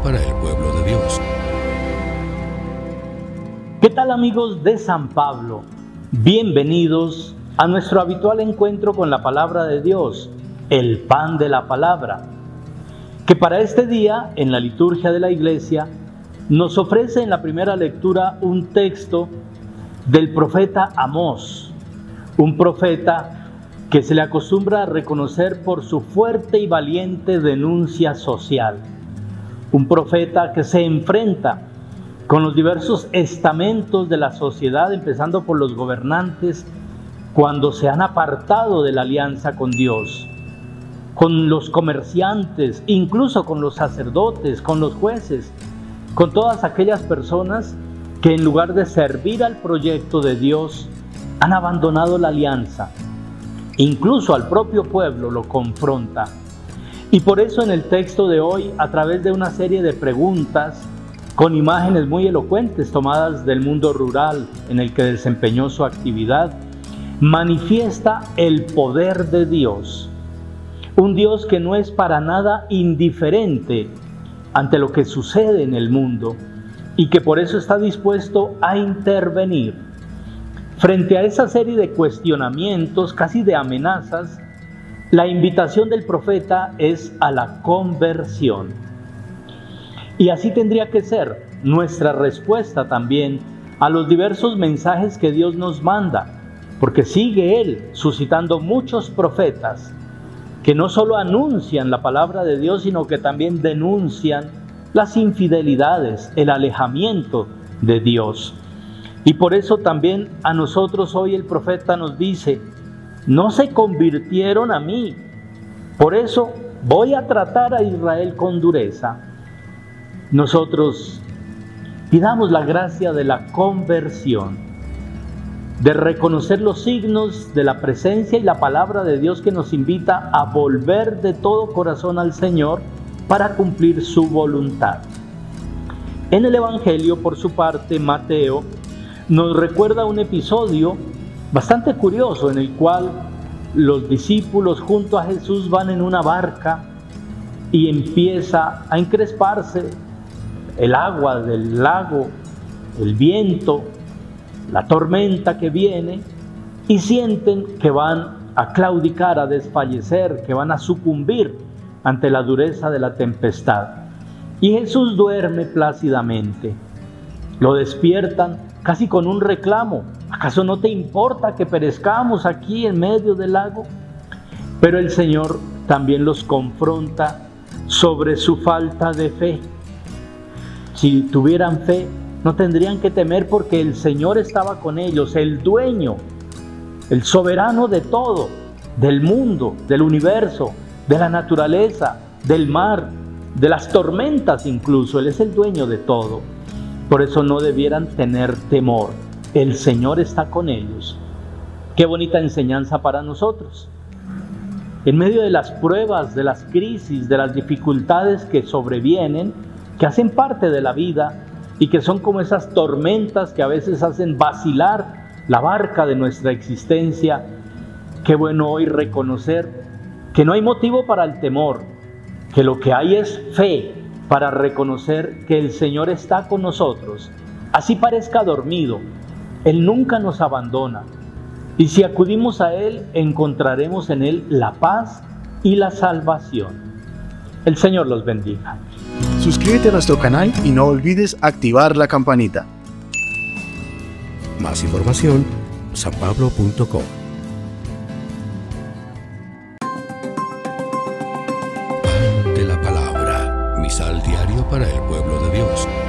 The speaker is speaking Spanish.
para el pueblo de Dios. ¿Qué tal, amigos de San Pablo? Bienvenidos a nuestro habitual encuentro con la palabra de Dios, el pan de la palabra, que para este día en la liturgia de la iglesia nos ofrece en la primera lectura un texto del profeta Amós, un profeta que se le acostumbra a reconocer por su fuerte y valiente denuncia social. Un profeta que se enfrenta con los diversos estamentos de la sociedad, empezando por los gobernantes, cuando se han apartado de la alianza con Dios, con los comerciantes, incluso con los sacerdotes, con los jueces, con todas aquellas personas que en lugar de servir al proyecto de Dios, han abandonado la alianza. Incluso al propio pueblo lo confronta. Y por eso en el texto de hoy, a través de una serie de preguntas, con imágenes muy elocuentes tomadas del mundo rural en el que desempeñó su actividad, manifiesta el poder de Dios. Un Dios que no es para nada indiferente ante lo que sucede en el mundo y que por eso está dispuesto a intervenir. Frente a esa serie de cuestionamientos, casi de amenazas, la invitación del profeta es a la conversión. Y así tendría que ser nuestra respuesta también a los diversos mensajes que Dios nos manda, porque sigue Él suscitando muchos profetas que no solo anuncian la palabra de Dios, sino que también denuncian las infidelidades, el alejamiento de Dios. Y por eso también a nosotros hoy el profeta nos dice: no se convirtieron a mí, por eso voy a tratar a Israel con dureza. Nosotros pidamos la gracia de la conversión, de reconocer los signos de la presencia y la palabra de Dios que nos invita a volver de todo corazón al Señor para cumplir su voluntad. En el Evangelio, por su parte, Mateo nos recuerda un episodio bastante curioso en el cual los discípulos junto a Jesús van en una barca y empieza a encresparse el agua del lago, el viento, la tormenta que viene, y sienten que van a claudicar, a desfallecer, que van a sucumbir ante la dureza de la tempestad. Y Jesús duerme plácidamente. Lo despiertan casi con un reclamo: ¿acaso no te importa que perezcamos aquí en medio del lago? Pero el Señor también los confronta sobre su falta de fe. Si tuvieran fe, no tendrían que temer, porque el Señor estaba con ellos, el dueño, el soberano de todo, del mundo, del universo, de la naturaleza, del mar, de las tormentas incluso. Él es el dueño de todo. Por eso no debieran tener temor. El Señor está con ellos. Qué bonita enseñanza para nosotros. En medio de las pruebas, de las crisis, de las dificultades que sobrevienen, que hacen parte de la vida y que son como esas tormentas que a veces hacen vacilar la barca de nuestra existencia, qué bueno hoy reconocer que no hay motivo para el temor, que lo que hay es fe para reconocer que el Señor está con nosotros. Así parezca dormido, Él nunca nos abandona. Y si acudimos a Él, encontraremos en Él la paz y la salvación. El Señor los bendiga. Suscríbete a nuestro canal y no olvides activar la campanita. Más información, sanpablo.com. Pan de la palabra, misal diario para el pueblo de Dios.